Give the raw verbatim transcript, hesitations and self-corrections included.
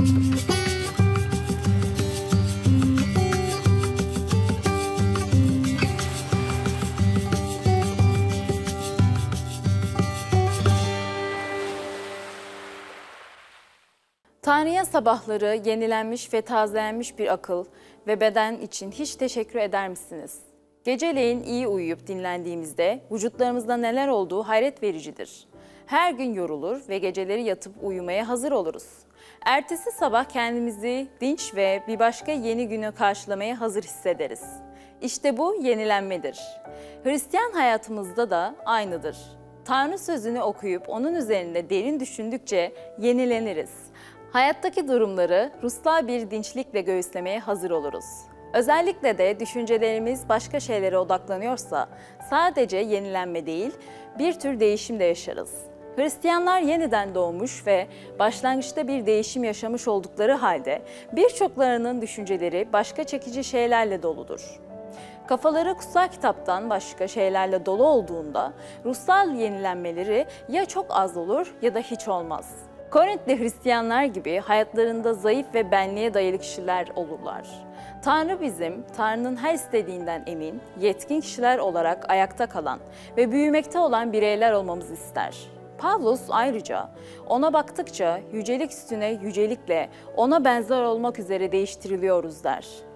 Tanrı'ya sabahları yenilenmiş ve tazelenmiş bir akıl ve beden için hiç teşekkür eder misiniz? Geceleyin iyi uyuyup dinlendiğimizde vücutlarımızda neler olduğu hayret vericidir. Her gün yorulur ve geceleri yatıp uyumaya hazır oluruz. Ertesi sabah kendimizi dinç ve bir başka yeni günü karşılamaya hazır hissederiz. İşte bu yenilenmedir. Hristiyan hayatımızda da aynıdır. Tanrı sözünü okuyup onun üzerinde derin düşündükçe yenileniriz. Hayattaki durumları ruhsal bir dinçlikle göğüslemeye hazır oluruz. Özellikle de düşüncelerimiz başka şeylere odaklanıyorsa sadece yenilenme değil, bir tür değişim de yaşarız. Hristiyanlar yeniden doğmuş ve başlangıçta bir değişim yaşamış oldukları halde birçoklarının düşünceleri başka çekici şeylerle doludur. Kafaları kutsal kitaptan başka şeylerle dolu olduğunda ruhsal yenilenmeleri ya çok az olur ya da hiç olmaz. Korintli Hristiyanlar gibi hayatlarında zayıf ve benliğe dayalı kişiler olurlar. Tanrı bizim, Tanrı'nın her istediğinden emin, yetkin kişiler olarak ayakta kalan ve büyümekte olan bireyler olmamızı ister. Pavlus ayrıca ona baktıkça yücelik üstüne yücelikle ona benzer olmak üzere değiştiriliyoruz der.